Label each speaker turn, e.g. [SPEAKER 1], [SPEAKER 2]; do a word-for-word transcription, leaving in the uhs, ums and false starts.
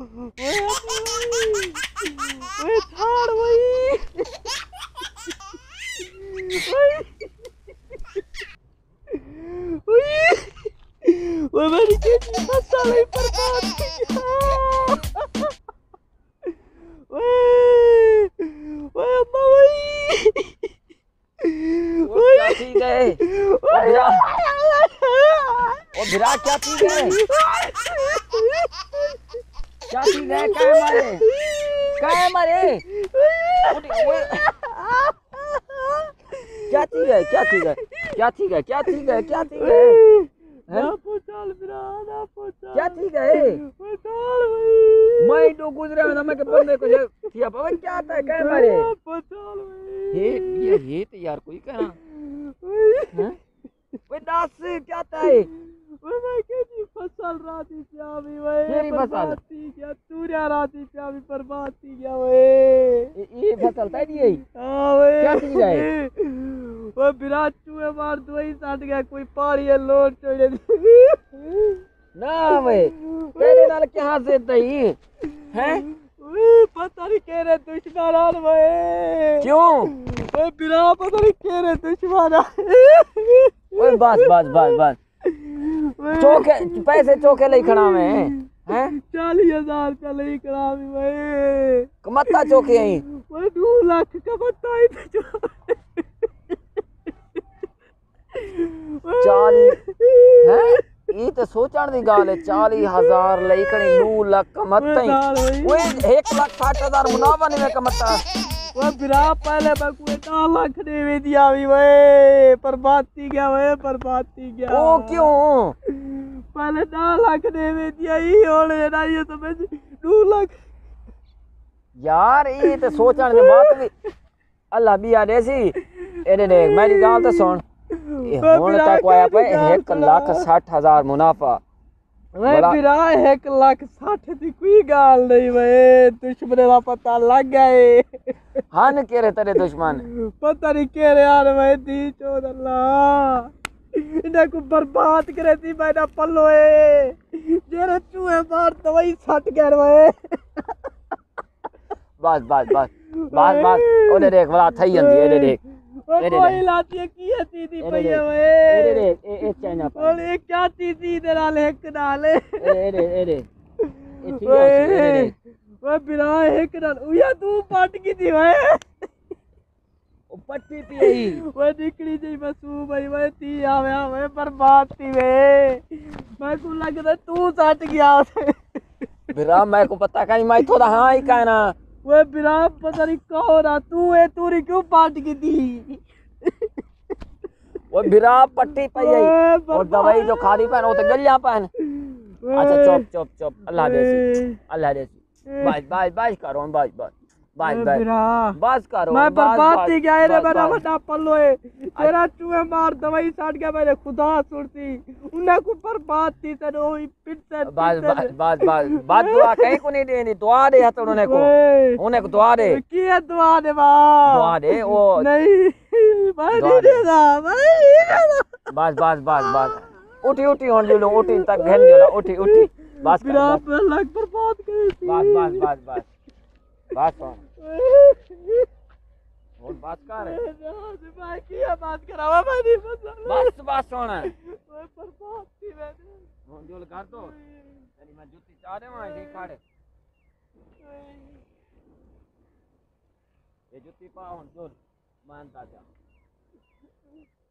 [SPEAKER 1] ओए थाड़ वही ओए ओए मेरी खेती फसल ही बर्बाद की ओए ओए अम्मा वही
[SPEAKER 2] वो क्या थी गए ओ भिरा ओ भिरा क्या थी गए क्या थी गए क्या मारे क्या मारे क्या थी गए क्या थी गए क्या थी गए क्या थी गए क्या थी गए
[SPEAKER 1] ना पोचाल भिरा ना पोचाल
[SPEAKER 2] क्या थी गए
[SPEAKER 1] पोचाल भाई
[SPEAKER 2] मैं तो गुजरे में मैं के बंदे को थिया पवन क्या आता है क्या मारे
[SPEAKER 1] पोचाल भाई
[SPEAKER 2] ये ये ये तो यार कोई कहना हैं वे दास क्या आता है
[SPEAKER 1] वे मैं कहती फसल राती क्या भी वे
[SPEAKER 2] तेरी फसल
[SPEAKER 1] थी क्या तूरिया राती क्या भी बर्बाद थी क्या वे
[SPEAKER 2] ये फसल तय दी है
[SPEAKER 1] हां वे
[SPEAKER 2] क्या थी गए
[SPEAKER 1] वो विराट चूहे मार दो ही साट गया कोई पहाड़ी है लोड चढ़े
[SPEAKER 2] ना वे तेरे नाल क्या से तई हैं
[SPEAKER 1] पता नहीं कह रहे दुश्मन वे
[SPEAKER 2] क्यों
[SPEAKER 1] वो बिना पता नहीं कह रहे दुश्मन
[SPEAKER 2] ओए बस बस बस बस चौके पैसे चौके ले खड़ा में हैं
[SPEAKER 1] चालीस हजार रुपया ले खड़ा में वे
[SPEAKER 2] कमत्ता चौके आई
[SPEAKER 1] वो दो लाख कमत्ता ही
[SPEAKER 2] चालीस हैं ये तो सोचण दी गाल है चालीस हजार लई कणी दो लाख कमत्ता ही ओए एक लाख साठ हजार मुनाफा नहीं में कमत्ता
[SPEAKER 1] वो बिरा पहले मैं कोई दो लाख दे वे दिया भी वे बर्बाद थी गया वे बर्बाद थी गया
[SPEAKER 2] ओ क्यों
[SPEAKER 1] पहले दो लाख दे वे दिया ही और ना ये तो मैं दो लाख
[SPEAKER 2] यार ये तो सोचण दी बात भी अल्लाह भी आ देसी एडे देख मेरी गाल तो सुन हुण तक आया पे एक लाख साठ हजार मुनाफा
[SPEAKER 1] वे बिरा एक लाख साठ दी कोई गाल नहीं वे दुश्मन का पता लग गए
[SPEAKER 2] हन केरे तेरे दुश्मन
[SPEAKER 1] पता नहीं कह रहे यार वे दी चोद अल्लाह इन्हें को बर्बाद करे थी मैंने पल्लो है जेरे चूहे मार दवाई सट गए वे
[SPEAKER 2] बस बस बस बस बस ओने देख वाला थई जंदी एडे देख
[SPEAKER 1] कोई लाती है की है दीदी भैया वे
[SPEAKER 2] एडे देख ए ए चाइना
[SPEAKER 1] और ये क्या दीदी इधर आले एक डाले
[SPEAKER 2] एडे एडे ए ठीक है एडे देख
[SPEAKER 1] वो बिरा एक डाल उया तू पट की थी वे
[SPEAKER 2] ओ पट्टी पी
[SPEAKER 1] वो निकली जी बसू भाई वे ती आवे वे बर्बाद थी वे मैं को लगदा तू सट गया
[SPEAKER 2] बिरा मैं को पता नहीं मैं थोड़ा हां ही कहना
[SPEAKER 1] वो बिरा पता नहीं कहो रहा तू है तूरी क्यों पाट की थी
[SPEAKER 2] वो बिरा पट्टी पई है और दवाई जो खादी पहन वो तो गलियां पहन अच्छा चुप चुप चुप अल्लाह देसी अल्लाह देसी बस बस बस करो बस बस बस बस बस करो
[SPEAKER 1] मैं बर्बाद थी गया रे मेरा बड़ा पल्लो है तेरा चूहे मार दवाई साट गया मेरे खुदा सुरती उन्हें को बर्बाद थी तनो पिट से
[SPEAKER 2] बस बस बस बस बात दुआ कहीं को नहीं देनी दुआ दे हथ उन्हें को उन्हें को दुआ दे
[SPEAKER 1] की है दुआ दे बा
[SPEAKER 2] दुआ दे वो
[SPEAKER 1] नहीं भाई नहीं देना भाई
[SPEAKER 2] बस बस बस बस उठी उठी होन जो उठी तक घन जो उठी उठी बस
[SPEAKER 1] बिना लाख बर्बाद कर दी
[SPEAKER 2] बस बस बस बस बात कौन और बात कर
[SPEAKER 1] भाई क्या बात करावा मैं नहीं पता
[SPEAKER 2] बस बस सुन
[SPEAKER 1] ओए बर्बाद थी मैंने
[SPEAKER 2] फोन जोल कर दो तेरी मैं जूती चाह दे वहां से खड़े ये जूती पा जोल मानता जा